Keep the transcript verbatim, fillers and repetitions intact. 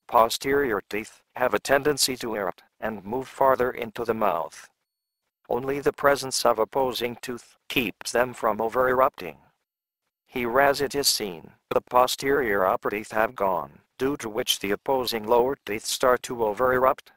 posterior teeth have a tendency to erupt and move farther into the mouth. Only the presence of opposing tooth keeps them from over-erupting. Here as it is seen, the posterior upper teeth have gone, due to which the opposing lower teeth start to over-erupt.